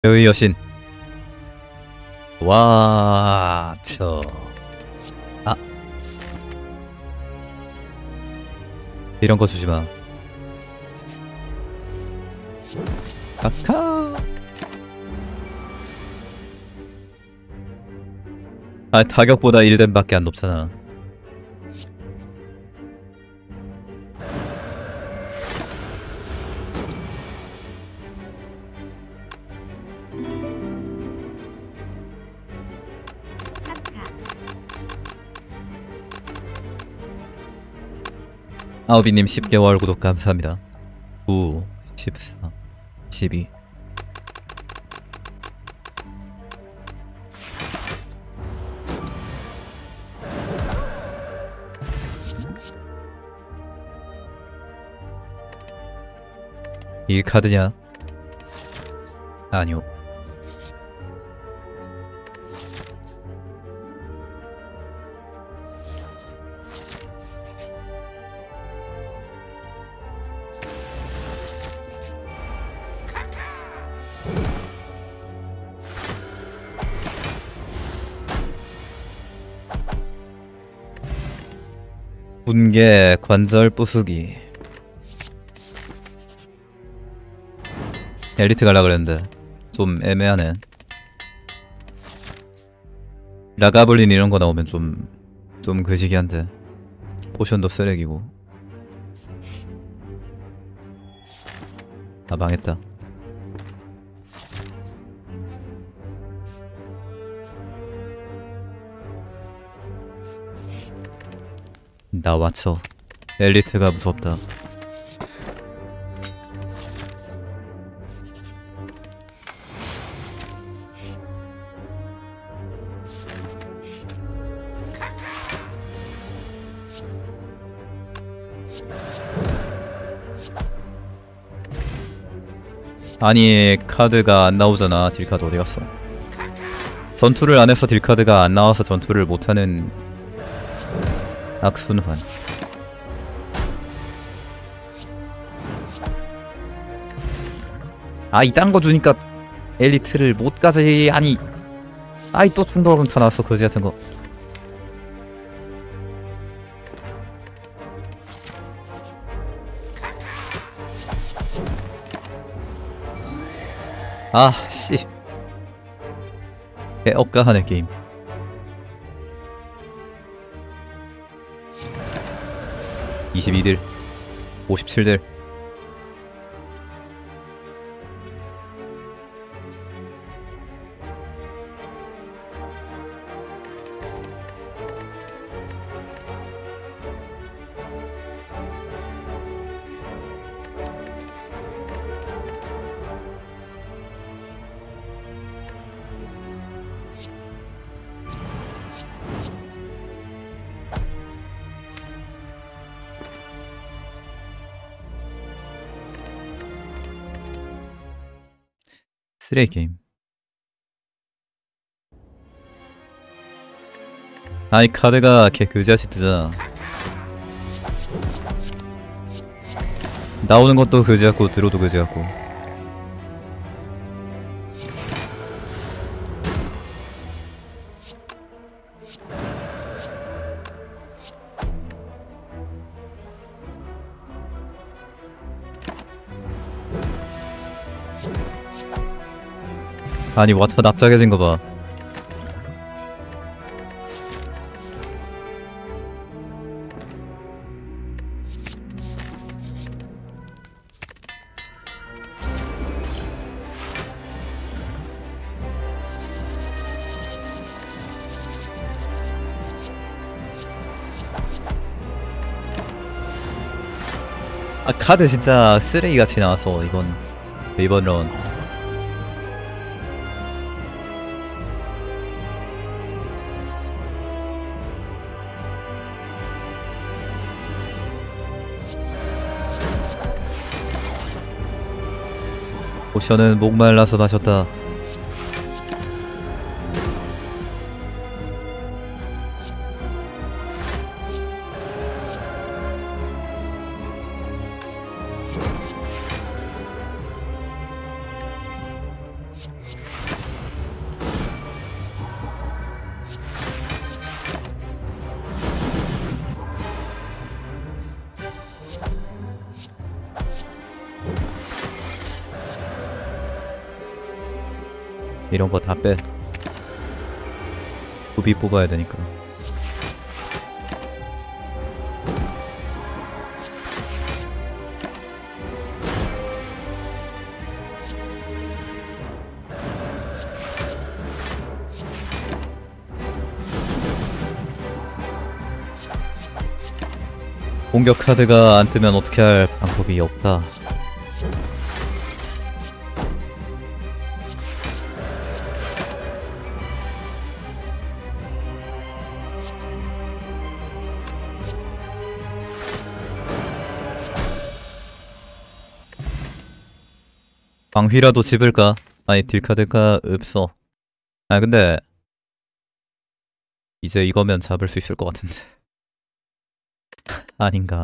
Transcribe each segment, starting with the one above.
의 여신. 와, 아, 이런 거 주지 마. 카카. 아, 타격보다 1뎀밖에 안 높잖아. 아우비님 10개월 구독 감사합니다. 9, 14, 12. 이 카드냐? 아니요. 분개 관절 부수기. 엘리트 갈라 그랬는데 좀 애매하네. 라가블린 이런 거 나오면 좀 그지기한데. 포션도 쓰레기고. 아, 망했다. 나 와쳐. 엘리트가 무섭다. 아니, 카드가 안 나오잖아. 딜카드 어디 갔어? 전투를 안 해서 딜카드가 안 나와서 전투를 못하는 악순환. 아, 이딴 거 주니까 엘리트를 못 가지. 아니, 아이 또 충돌은 다 나왔어. 거지 같은 거. 아, 씨. 개억가하네 게임. 22딜 57딜. 쓰레기 게임. 아이, 카드가 개 그지같이 뜨잖아. 나오는 것도 그지같고 들어도 그지같고. 아니, 와터 납작해진 거 봐. 아, 카드 진짜 쓰레기같이 나와서 이번 라운드. 포션은 목말라서 마셨다. 이런 거 다 빼. 부비 뽑아야 되니까. 공격 카드가 안 뜨면 어떻게 할 방법이 없다. 방휘라도 집을까? 아니 딜카드가 없어. 아 근데 이제 이거면 잡을 수 있을 것 같은데. 아닌가?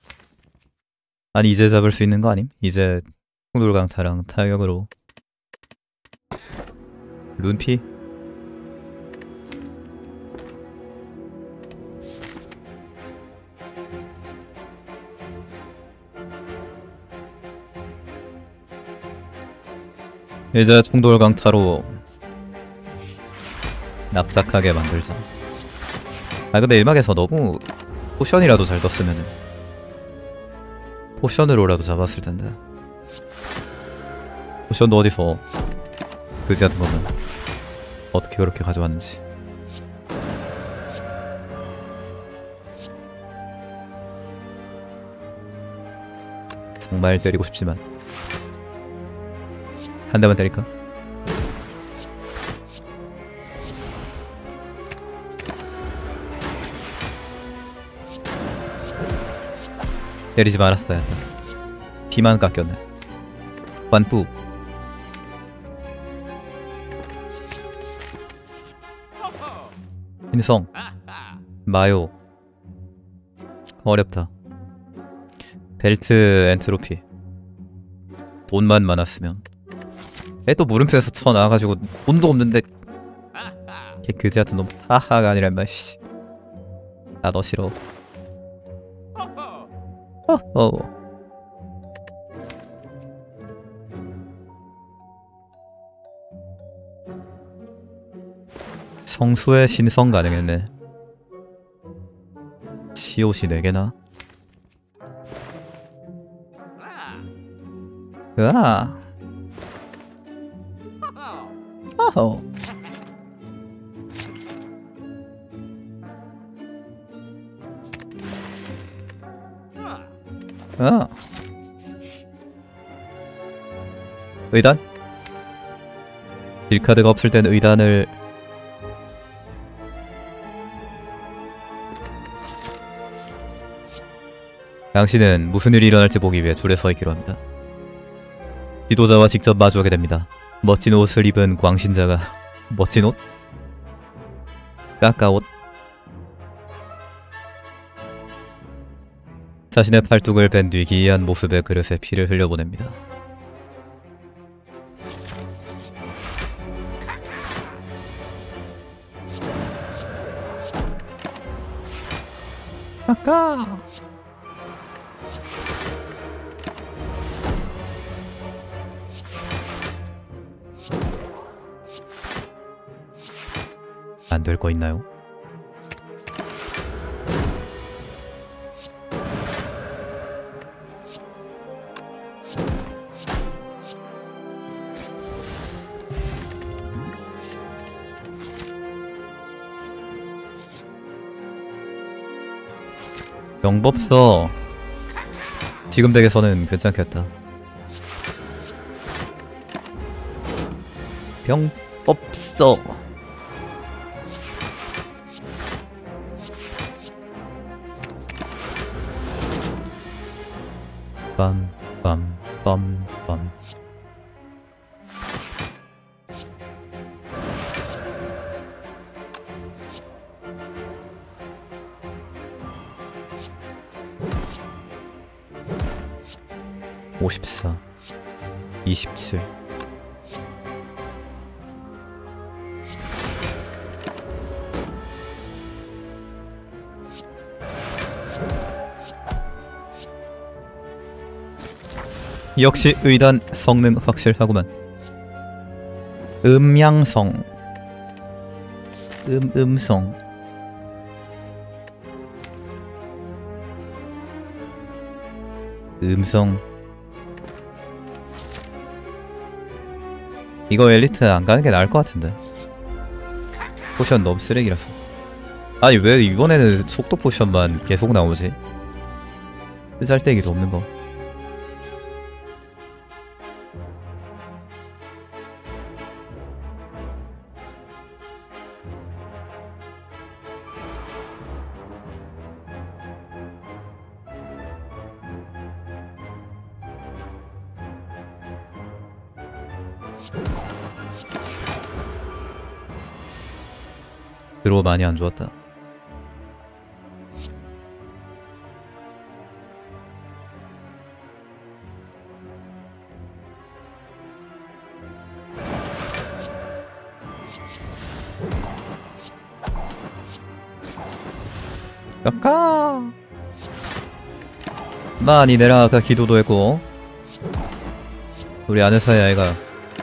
아니 이제 잡을 수 있는 거 아님? 이제 풍돌강타랑 타격으로 룬피? 이제 충돌강타로 납작하게 만들자. 아 근데 일막에서 너무 포션이라도 잘 떴으면은 포션으로라도 잡았을 텐데. 포션도 어디서 그지 같은 거는 어떻게 그렇게 가져왔는지. 정말 때리고 싶지만 한 대만 때릴까? 때리지 말았어야 했다. 피만 깎였네. 관뿌. 인성. 마요. 어렵다. 벨트 엔트로피. 돈만 많았으면. 또 물음표에서 쳐나와가지고 돈도 없는데 걔 그지같은 놈. 하하가 아니라 인마 씨. 나 너 싫어. 성수의 신성 가능했네. 시옷이 4개나? 으아. 어허. 아. 의단? 딜카드가 없을 땐 의단을 당신은 무슨 일이 일어날지 보기 위해 줄에 서 있기로 합니다. 지도자와 직접 마주하게 됩니다. 멋진 옷을 입은 광신자가 멋진 옷? 까까옷? 자신의 팔뚝을 벤 뒤 기이한 모습의 그릇에 피를 흘려보냅니다. 까까. 안 될 거 있나요? 병법서 지금 덱에서는 괜찮겠다. 병법서 빰빰빰빰 54 27 역시 의단 성능 확실하구만. 음양성. 음성. 음성. 이거 엘리트 안 가는 게 나을 것 같은데. 포션 너무 쓰레기라서. 아니 왜 이번에는 속도 포션만 계속 나오지? 쓰잘데기도 없는 거. 드로우 많이 안 좋았다. 까까 많이 내려가 기도도 했고 우리 아는 사이 아이가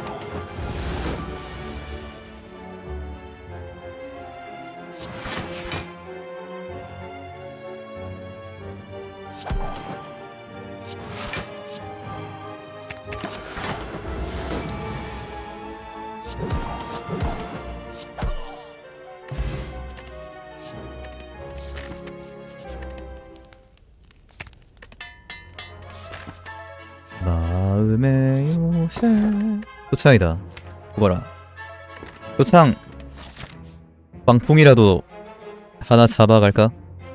마음의 요새 표창이다. 뽑아라. 표창 광풍이라도 하나 잡아갈까?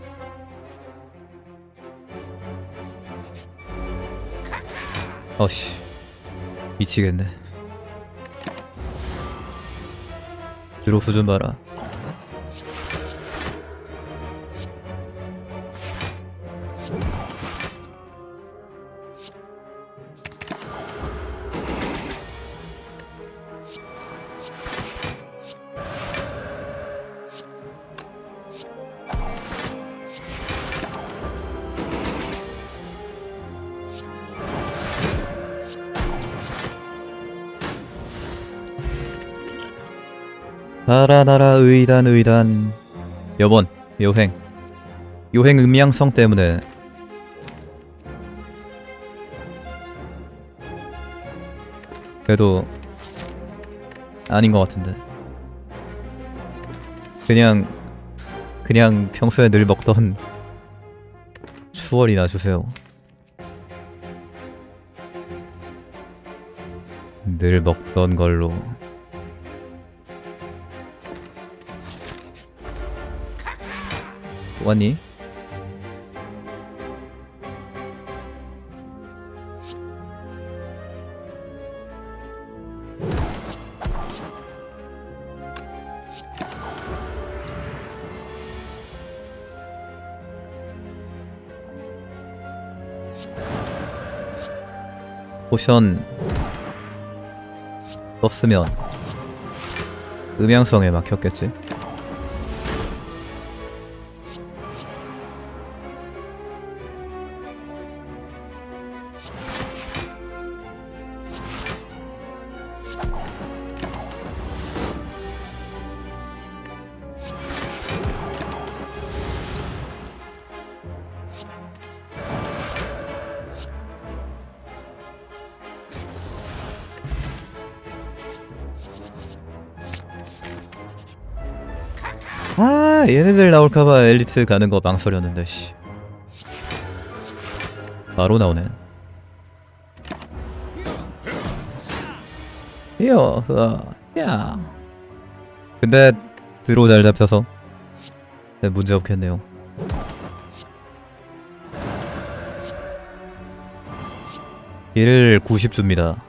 어씨 미치겠네. 드로 수준 봐라. 나라 의단 여번 요행 음양성 때문에 그래도 아닌 것 같은데. 그냥 평소에 늘 먹던 추월이나 주세요. 늘 먹던 걸로. 왔니? 포션 썼으면 음양성에 막혔겠지. 아 얘네들 나올까봐 엘리트 가는 거 망설였는데 씨 바로 나오네. 이어 야 근데 드로우 잘 잡혀서 문제 없겠네요. 딜을 90 줍니다.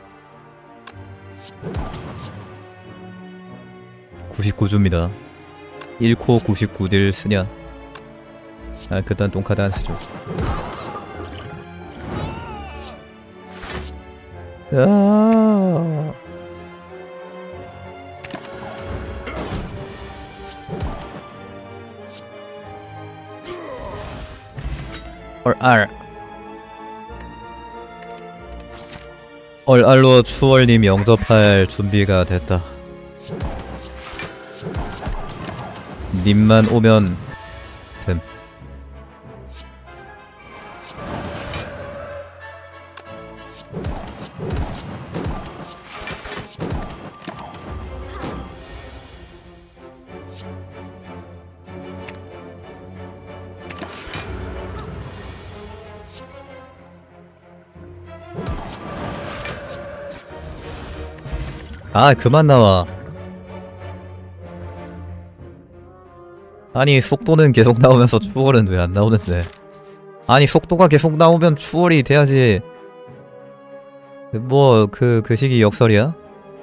99 줍니다. 1코 99딜 쓰냐? 아 그딴 똥카드 안 쓰죠. 아 얼알로 추월님 영접할 준비가 됐다. 님만 오면 됨. 아, 그만 나와. 아니, 속도는 계속 나오면서 추월은 왜 안 나오는데. 아니, 속도가 계속 나오면 추월이 돼야지. 뭐, 그 시기 역설이야?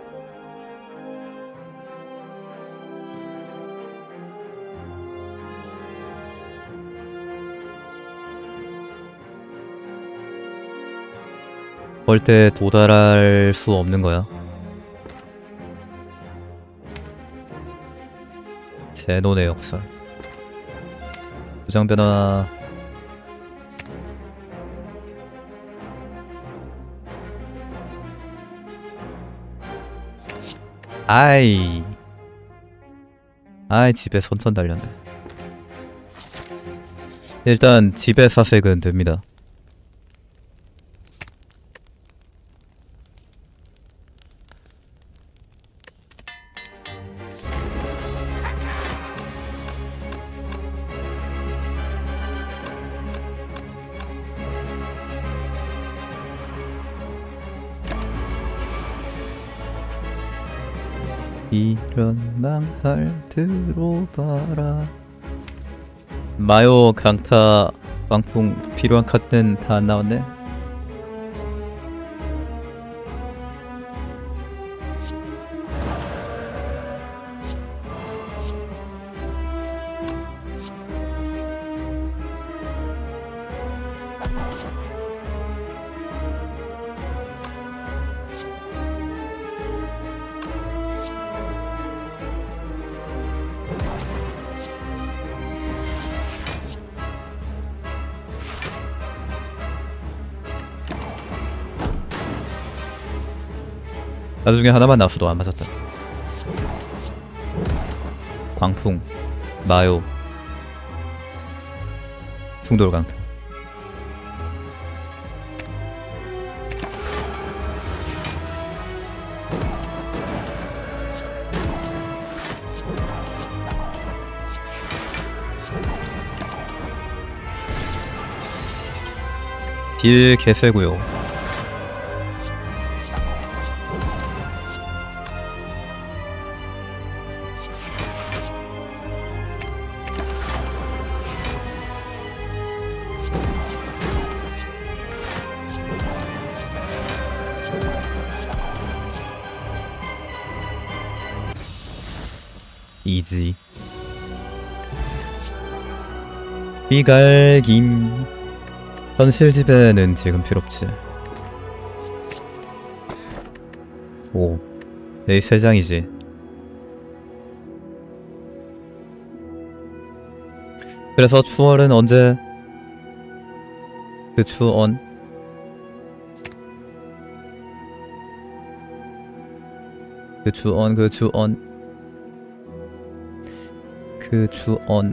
절대 도달할 수 없는 거야. 제논의 역설. 부장 변화. 아이 집에 선천 달렸네. 일단 집에 사색은 됩니다. 이런 망할 들어봐라. 마요 강타 광풍 필요한 카드는 다 나왔네. 나중에 하나만 나왔어도 안 맞았다. 광풍, 마요, 충돌 강타. 딜 개세고요. 이지 비갈김. 현실 지배는 지금 필요없지. 오, 에이 3장이지. 그래서 추월은 언제? 그 추원 그 주언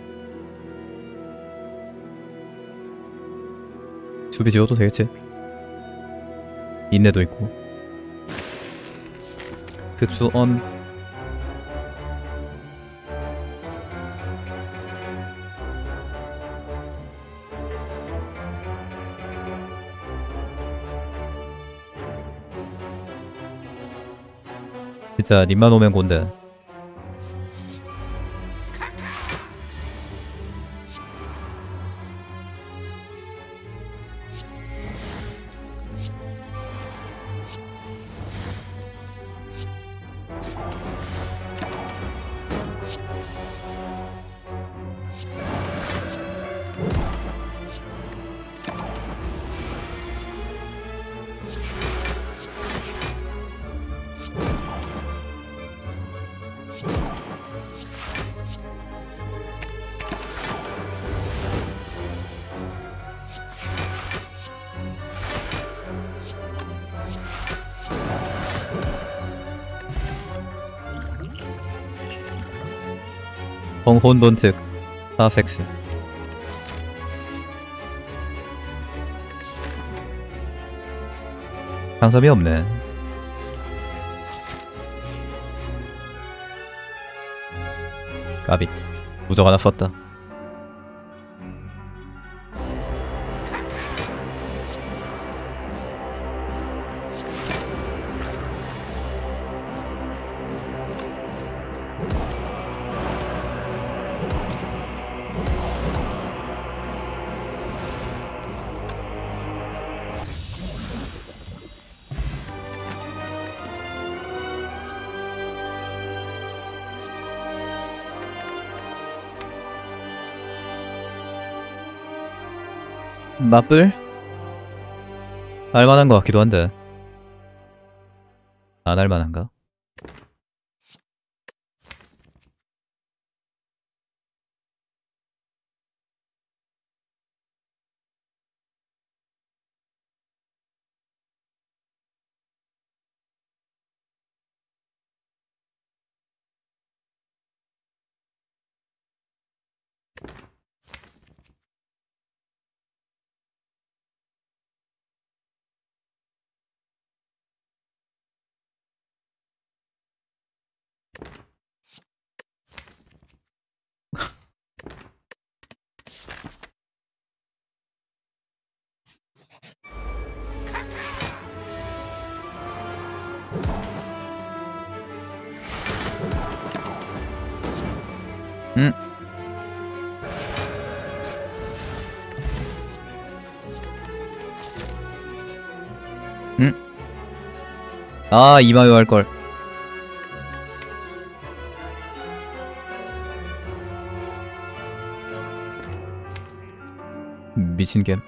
수비 지어도 되겠지. 인내도 있고. 그 주언 진짜 님만 오면 곤데. 성혼돈특 사섹스. 상점이 없네. 까비. 무적 하나 썼다. 맞불? 알만한 것 같기도 한데 안 할만한가? 응. 응. 아, 이마요 할걸. 미친 겜.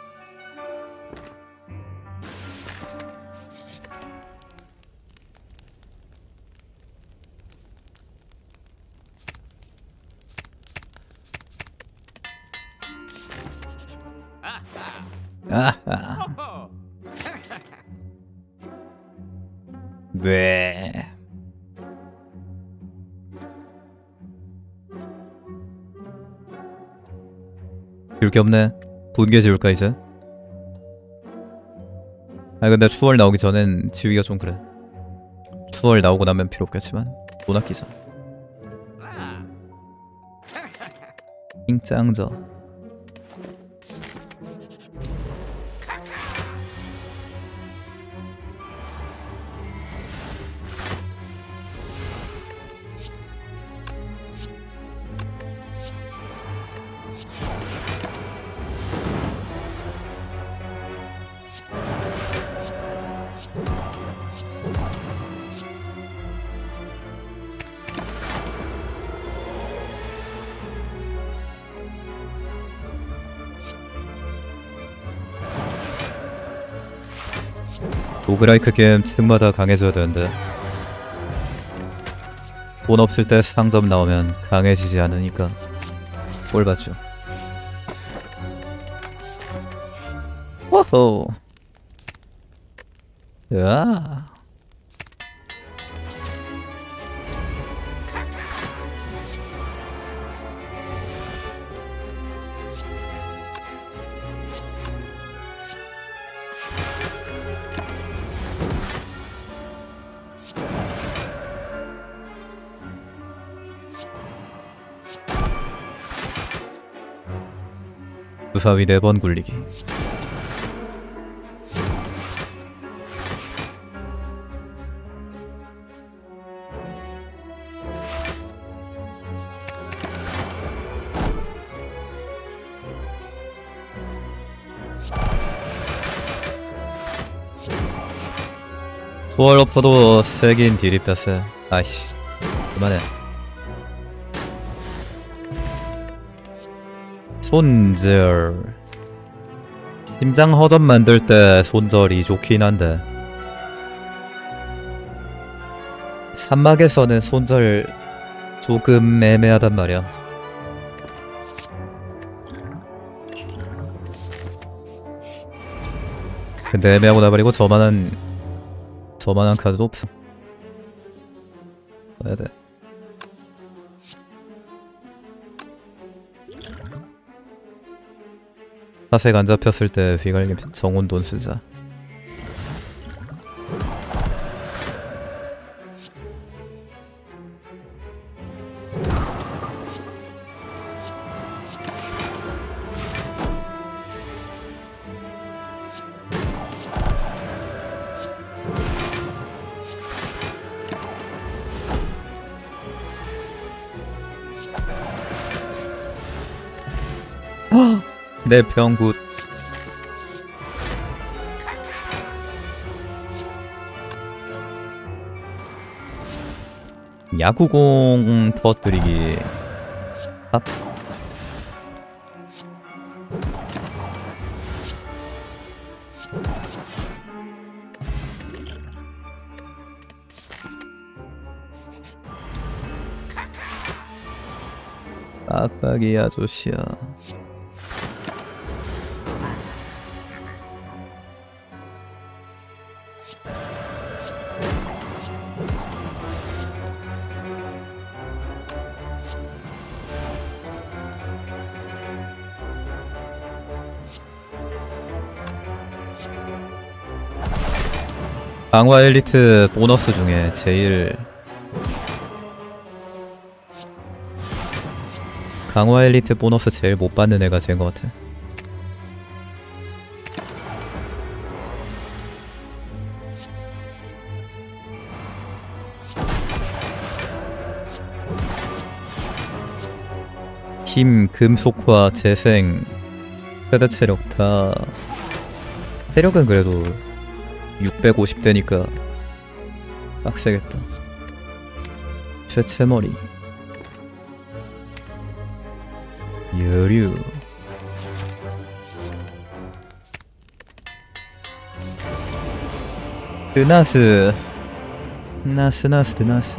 아하. 왜? 지울 게 없네. 분개 지울까 이제? 아 근데 추월 나오기 전엔 지우기가 좀 그래. 추월 나오고 나면 필요 없겠지만 돈 아끼자. 킹짱저. 로그라이크 게임 층마다 강해져야 되는데 돈 없을 때 상점 나오면 강해지지 않으니까 꼴 봤죠. 와호. 으아. 무사위 4번 굴리기. 투월 없어도 세긴 디립다 세. 아이씨 그만해. 손절. 심장 허접 만들 때 손절이 좋긴 한데 산막에서는 손절 조금 애매하단 말이야. 근데 애매하고 나버리고 저만한 카드도 없어. 써야 돼. 사색 안 잡혔을 때 휘갈림 정온 돈 쓰자. 내 병굿. 야구공 터뜨리기. 팝. 빡빡이 아저씨야. 강화 엘리트 보너스 중에 제일 강화 엘리트 보너스 제일 못 받는 애가 쟤인 것 같아. 힘, 금속화, 재생, 최대 체력 다. 체력은 그래도 650대니까 빡세겠다. 쇠채머리, 여류, 드나스, 드나스.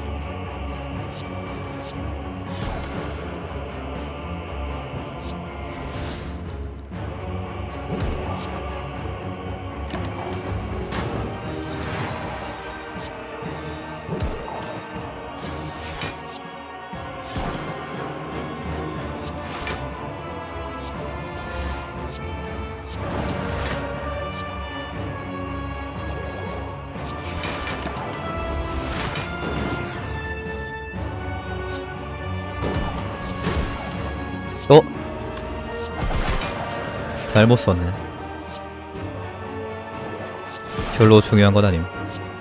잘못 썼네. 별로 중요한 건 아님.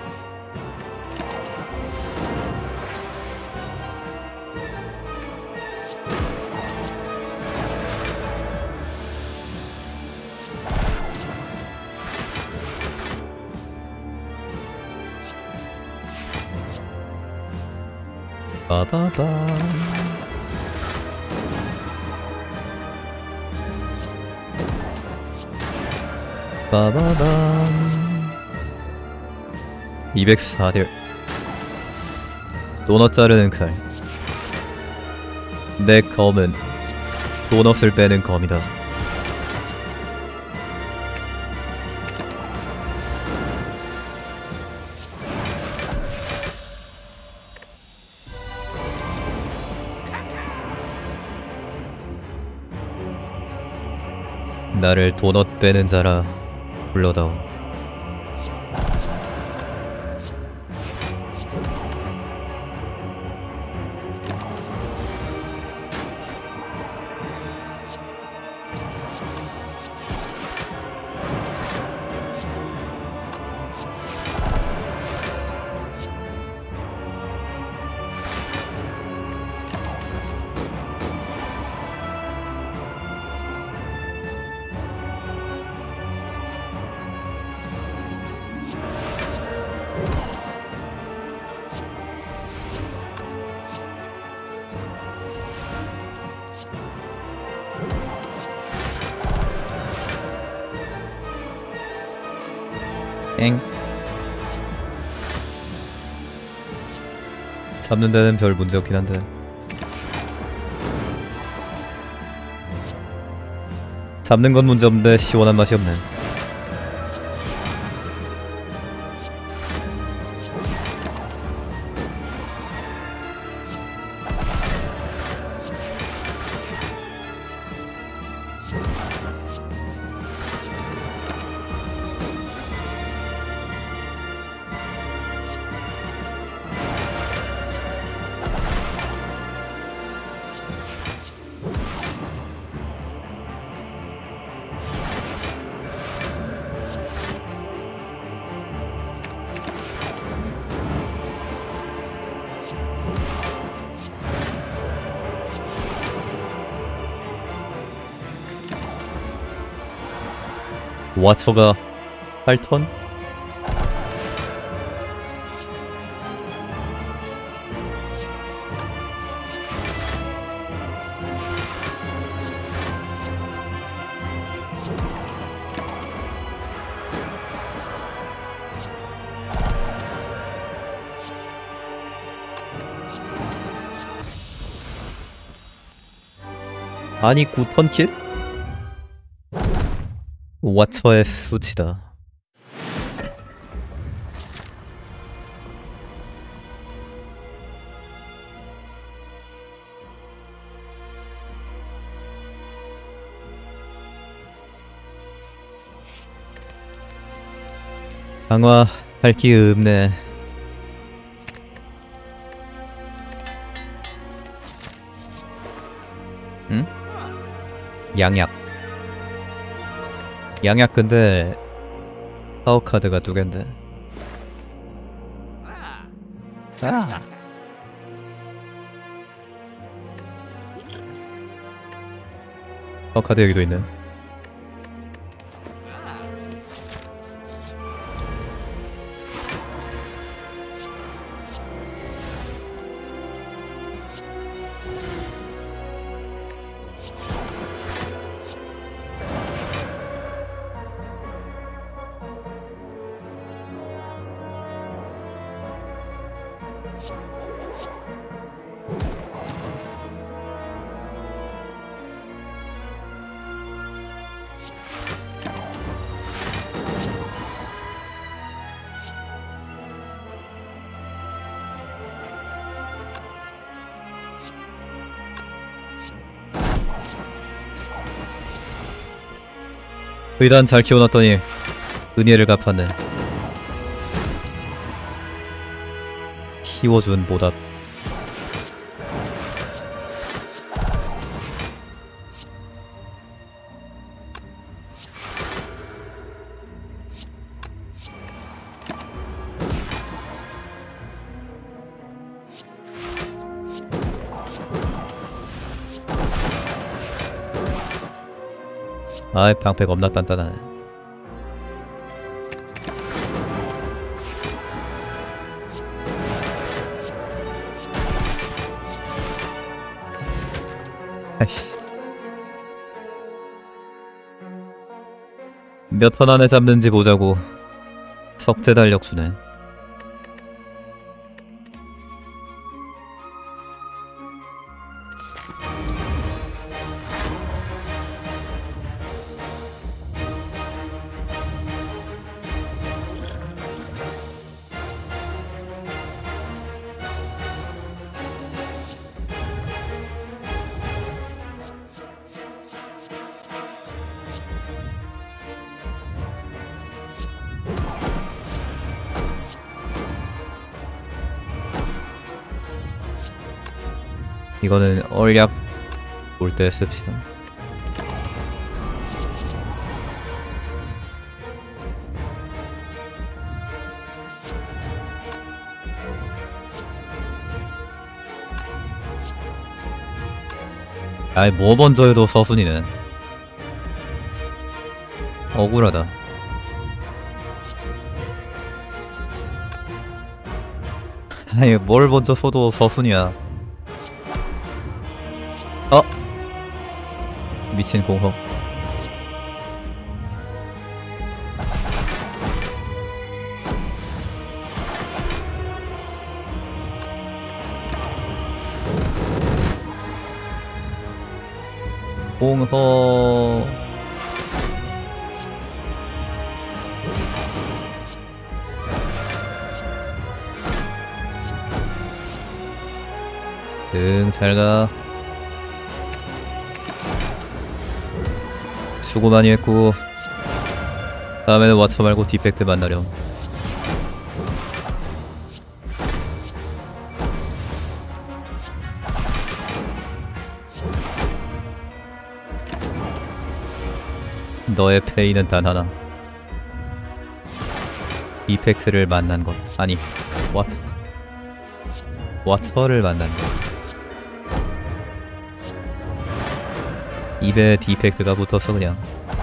빠바밤. 빠바밤. 204딜. 도넛 자르는 칼. 내 검은 도넛을 빼는 검이다. 나를 도넛 빼는 자라 불러다오. 엥. 잡는 데는 별 문제 없긴 한데. 잡는 건 문제 없는데 시원한 맛이 없네. 와처가 8턴? 아니 9턴 킬? 와처의 수치다. 강화 할 기 없네. 응? 양약. 양약 근데 파워 카드가 2개인데. 아. 파워 카드 여기도 있네. 의단 잘 키워놨더니 은혜를 갚았네. 키워준 보답. 아이 방패 겁나 단단하네. 아이씨. 몇 턴 안에 잡는지 보자고. 석재 달력 주네. 이거는 얼약 올 때 씁시다. 아이 뭐 먼저 해도 서순이네. 억울하다. 아니 뭘 먼저 써도 서순이야. 미친 공허. 공허. 응, 잘가. 수고 많이 했고 다음에는 와처 말고 디펙트 만나렴. 너의 페이는 단 하나. 디펙트를 만난 것. 아니 와처. 와처를 만난다. 입에 디펙트가 붙었어 그냥.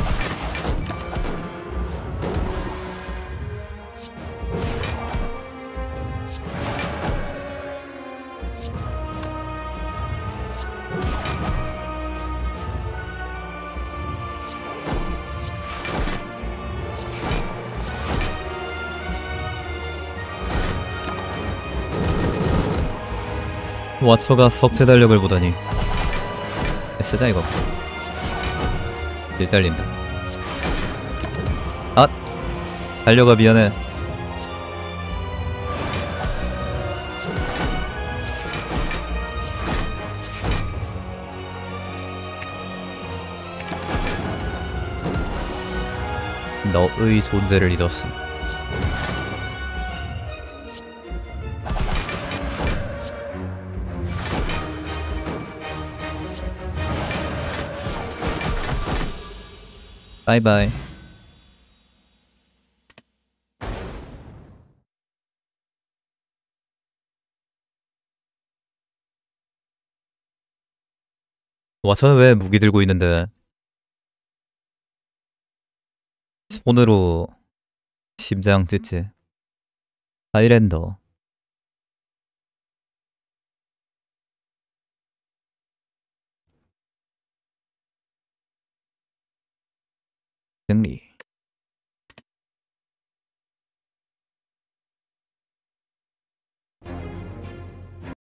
와처가 석재 달력을 보다니. 쓰자 이거. 일 달린다. 아! 달려가 미안해. 너의 존재를 잊었음. 바이바이. 와서는 왜 무기 들고 있는데 손으로 심장 찢지. 하이랜더 승리.